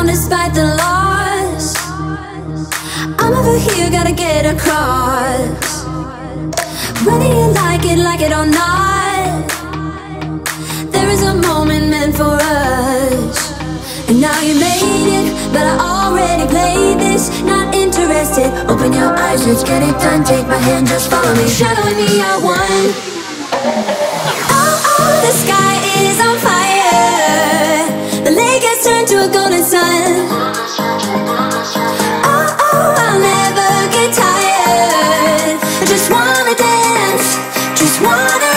around despite the loss. I'm over here, gotta get across. Whether you like it or not, there is a moment meant for us. And now you made it, but I already played this. Not interested, open your eyes, let's get it done. Take my hand, just follow me, shadowing me, I won. Oh, oh, the sky is on fire. The lake has turned to a golden sun. Oh, oh, I'll never get tired. I just wanna dance, just wanna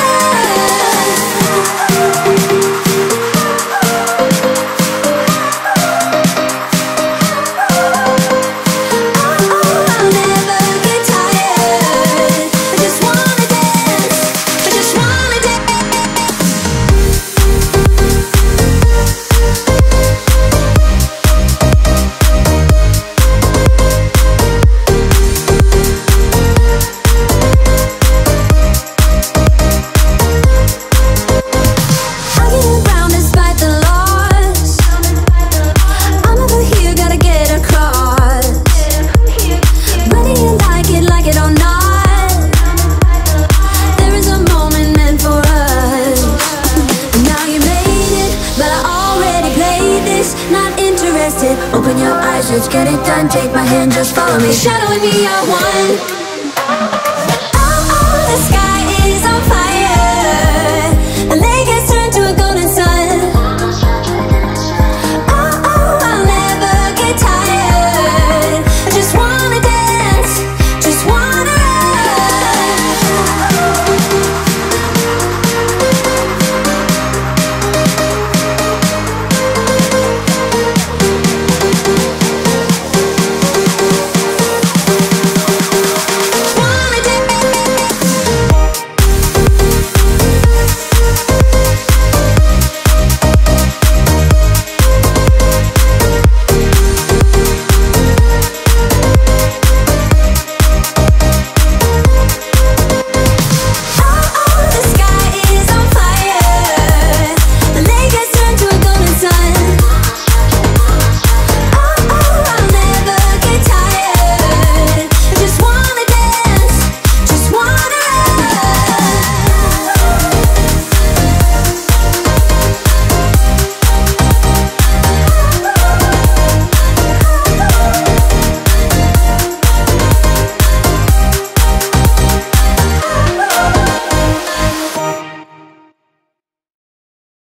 open your eyes, let's get it done. Take my hand, just follow me, shadowing me, I won.